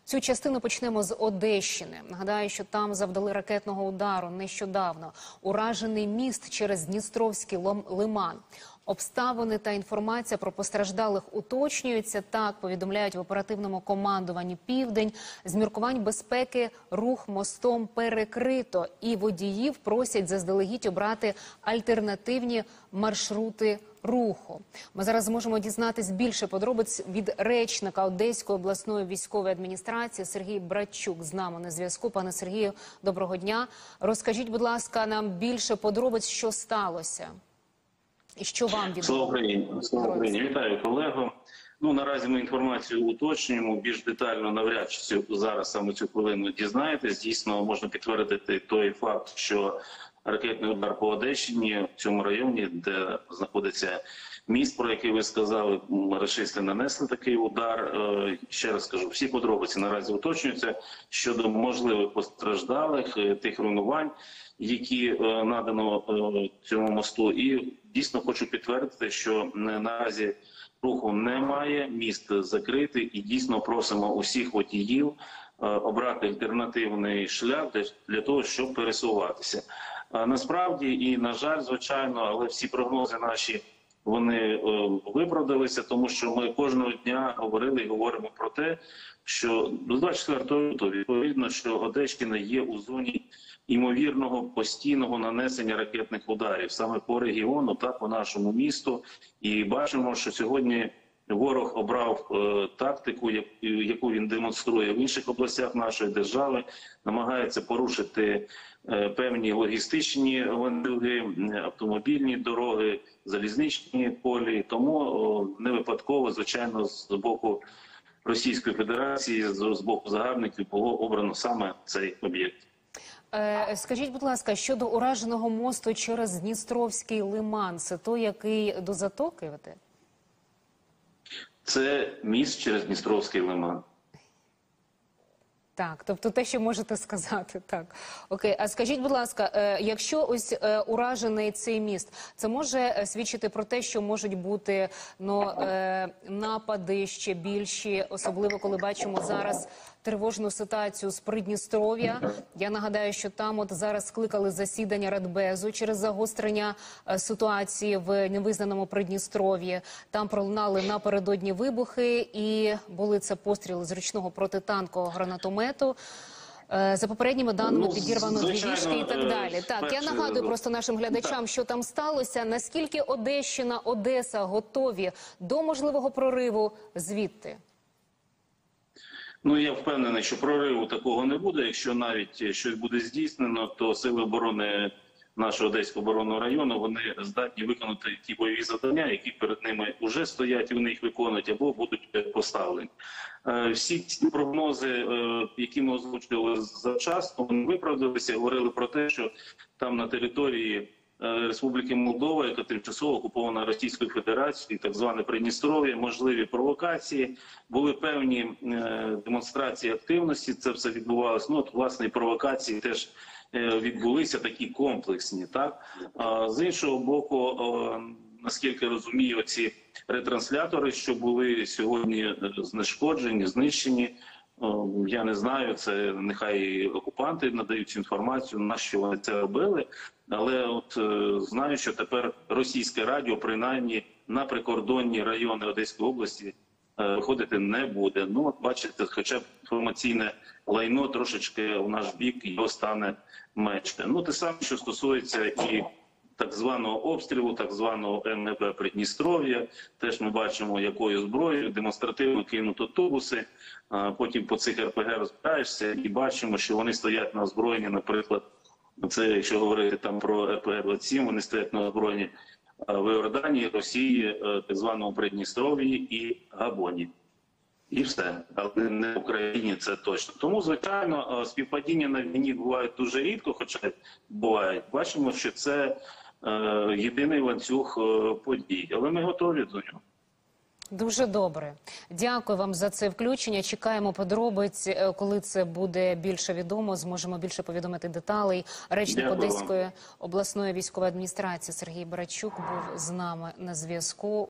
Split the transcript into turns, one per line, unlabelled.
Цю частину почнемо з Одещини. Нагадаю, що там завдали ракетного удару нещодавно. Уражений міст через Дністровський лиман. Обставини та інформація про постраждалих уточнюються. Так повідомляють в оперативному командуванні «Південь». З міркувань безпеки рух мостом перекрито. І водіїв просять заздалегідь обрати альтернативні маршрути руху. Ми зараз зможемо дізнатись більше подробиць від речника Одеської обласної військової адміністрації Сергій Братчук з нами на зв'язку. Пане Сергію, доброго дня. Розкажіть, будь ласка, нам більше подробиць, що сталося. І що вам відомо?
Слава Україні. Вітаю, колего. Наразі ми інформацію уточнюємо. Більш детально навряд чи зараз саме цю хвилину дізнаєтесь. Дійсно, можна підтвердити той факт, що ракетний удар по Одещині, в цьому районі, де знаходиться міст, про який ви сказали, рашисти нанесли такий удар. Ще раз скажу, всі подробиці наразі уточнюються щодо можливих постраждалих, тих руйнувань, які надано цьому мосту. І дійсно хочу підтвердити, що наразі руху немає, міст закритий, і дійсно просимо усіх водіїв обрати альтернативний шлях для того, щоб пересуватися. Насправді, і на жаль, звичайно, але всі прогнози наші, вони виправдалися, тому що ми кожного дня говорили і говоримо про те, що до 24 лютого, відповідно, що Одещина є у зоні ймовірного постійного нанесення ракетних ударів саме по регіону та по нашому місту. І бачимо, що сьогодні ворог обрав тактику, яку він демонструє в інших областях нашої держави, намагається порушити певні логістичні ланцюги, автомобільні дороги, залізничні колії. Тому не випадково, звичайно, з боку Російської Федерації, з боку загарбників було обрано саме цей об'єкт.
Скажіть, будь ласка, щодо ураженого мосту через Дністровський лиман, це той, який до Затоки веде?
Це міст через Дністровський лиман.
Так, тобто те, що можете сказати, так. Окей, а скажіть, будь ласка, якщо ось уражений цей міст, це може свідчити про те, що можуть бути напади ще більші, особливо коли бачимо зараз тривожну ситуацію з Придністров'я. Я нагадаю, що там от зараз скликали засідання Радбезу через загострення ситуації в невизнаному Придністров'ї. Там пролунали напередодні вибухи і були це постріли з ручного протитанкового гранатомету. За попередніми даними підірвано дві вішки і так далі. Так, я нагадую просто нашим глядачам, що там сталося. Наскільки Одещина, Одеса готові до можливого прориву звідти?
Я впевнений, що прориву такого не буде. Якщо навіть щось буде здійснено, то сили оборони нашого Одеського оборонного району, вони здатні виконати ті бойові завдання, які перед ними вже стоять, і вони їх виконують або будуть поставлені. Всі ці прогнози, які ми озвучили завчасно, вони виправдалися, говорили про те, що там на території Республіки Молдова, яка тимчасово окупована Російською Федерацією, так зване Придністров'я, можливі провокації, були певні демонстрації активності, це все відбувалося. Власне, і провокації теж відбулися такі комплексні. Так? З іншого боку, наскільки розумію, ці ретранслятори, що були сьогодні знешкоджені, знищені, я не знаю, це нехай окупанти надають цю інформацію, на що вони це робили, але от знаю, що тепер російське радіо, принаймні на прикордонні райони Одеської області, виходити не буде. Бачите, хоча б інформаційне лайно трошечки в наш бік його стане менше. Те саме, що стосується і так званого обстрілу, так званого МНП Придністров'я. Теж ми бачимо, якою зброєю демонстративно кинуть тубуси. Потім по цих РПГ розбираєшся і бачимо, що вони стоять на озброєнні, наприклад, це якщо говорити там про РПГ-27, вони стоять на озброєнні в Іорданії, Росії, так званому Придністров'ї і Габоні. І все. Але не в Україні, це точно. Тому, звичайно, співпадіння на війні бувають дуже рідко, хоча бувають. Бачимо, що це єдиний ланцюг подій. Але ми готові до нього.
Дуже добре. Дякую вам за це включення. Чекаємо подробиць, коли це буде більше відомо, зможемо більше повідомити деталей. Речник Одеської обласної військової адміністрації Сергій Братчук був з нами на зв'язку.